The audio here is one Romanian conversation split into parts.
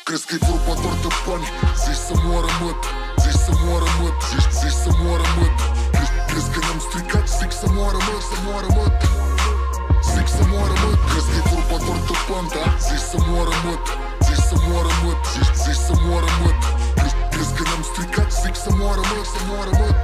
Crezi că-i vorba doar de bani? Zici să moară măt, zici să moară măt, zici să moară măt. Crezi că ne-am stricat? Zic să moară măt, să moară măt. Zic să moară măt. Crezi că-i vorba doar de bani, da? Zici să moară măt, zici să moară măt, zici să moară măt. Crezi că ne-am stricat? Zic să moară măt, să moară măt.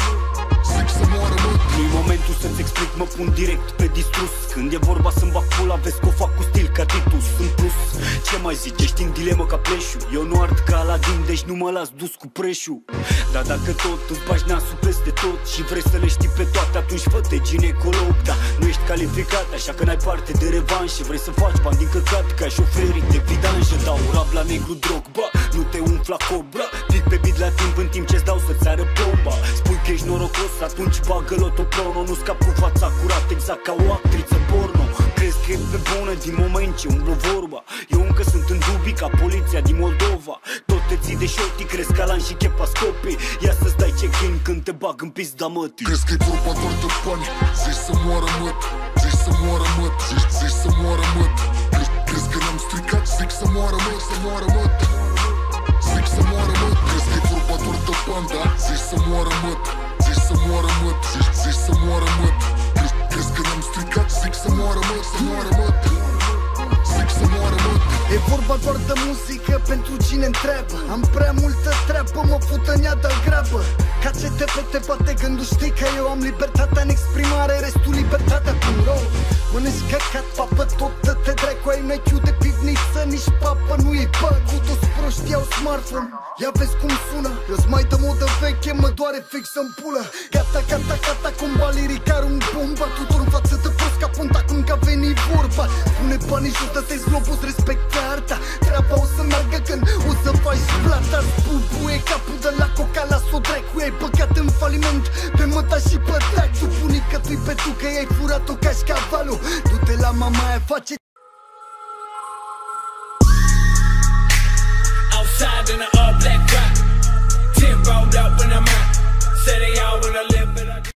Zic să moară măt. Nu-i momentul să-ți explic, mă pun direct pe distrus. Când e vorba să-mi bag pula, vezi că o fac cu stil ca Titus. Sunt plus, ce mai zici, ești în dilemă ca pleșu. Eu nu ard ca Aladin, deci nu mă las dus cu preșul. Dar dacă tot îți bagi nasul peste tot și vrei să le știi pe toate, atunci fă-te ginecolog. Da, nu ești calificat, așa că n-ai parte de revanșă. Vrei să faci bani din căcat ca șoferii de vidanjă. Dau rap la negru drog, bă, nu te umfla cobra. Pic pe bit la timp în timp ce-ți dau să-ți ară plomba. Spui că ești norocos, atunci bagă lotoprono. Nu scap cu fața curată exact ca o actriță porno. Crezi că e pe bună din moment ce umblă vorba. Eu încă sunt în dubii ca poliția din Moldova. Tot te ții de șoti, crezi că Alan și Chepa scopii. Ia să-ți dai check-in când te bag în pizda mătii. Crezi că-i vorba doar de bani? Zici să moară măt, zici să moară măt, zici să moară măt. Crezi că ne-am stricat? Zic să moară măt, să moară măt. Zic să moară măt. Crezi că-i vorba doar de bani, da? Zici să moară măt, zici să moară măt, zici să moară măt. Crezi că ne-am stricat? Zic să moară măt, să moară măt. Zic să moară măt. E vorba doar de muzică pentru cine întreabă. Am prea multă treabă, mă fută în ea de-l grabă. Ca ce te bate gândul, știi că eu am libertatea în exprimare, restul libertatea.ro. Mănânci căcat, papă, tot te dracu, ai un IQ de pivniță, nici papă nu e bă. Cu toți proștii au smartphone, ia vezi cum sună. Eu-s mai de modă veche, mă doare fix în pulă. Gata, comba liricar un bomba. Tuturor în față de prost ca punta cum că a venit vorba. Pune banii jos, dă-te-ți globus, respectă arta. Treaba o să meargă când o să faci plata. Spubuie capul de la coca la sodrecu. Ai băgat în faliment pe măta și pe taxul. Bunica tu-i pe tu că i-ai furat-o ca șcavalul. Du-te la mama aia, face outside in the all black rock, 10 rolled up in the mouth. Say they all wanna